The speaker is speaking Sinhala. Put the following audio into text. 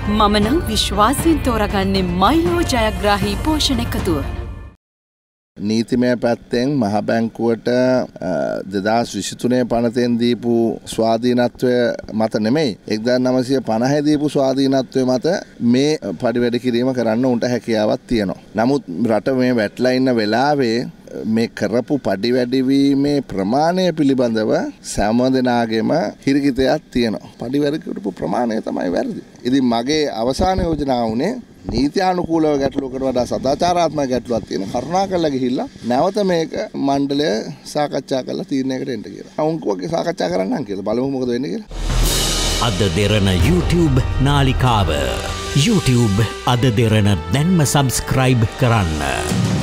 මම නම් විශ්වාසයෙන් තෝරගන්නේ මයිලෝ ජයග්‍රාහී පෝෂණ එකතුව. නීතිමය පැත්තෙන් මහ බැංකුවට 2023 පනතෙන් දීපු ස්වාධීනත්වය මත නෙමෙයි 1950 දීපු ස්වාධීනත්වය මත මේ පරිවැඩ කිරීම කරන්න උන්ට හැකියාවක් තියෙනවා. නමුත් රට මේ වැටලා ඉන්න වෙලාවේ මේ කරපු පඩිවැඩිවීමේ ප්‍රමාණය පිළිබඳව සෑම දෙනාගේම හිරිකිතයක් තියෙනවා. පඩිවැඩි කරපු ප්‍රමාණය තමයි වැරදි. ඉතින් මගේ අවසාන යෝජනාව උනේ නීත්‍යානුකූලව ගැටලුවකට වඩා සදාචාරාත්මක ගැටලුවක් තියෙන කරුණාකරලා ගිහිල්ලා නැවත මේක මණ්ඩලය සාකච්ඡා කරලා තීරණයකට එන්න කියලා. අවුන්කෝගේ සාකච්ඡා කරන්නම් කියලා බලමු මොකද වෙන්නේ කියලා. අද දෙරණ YouTube නාලිකාව YouTube අද දෙරණ දැන්ම subscribe කරන්න.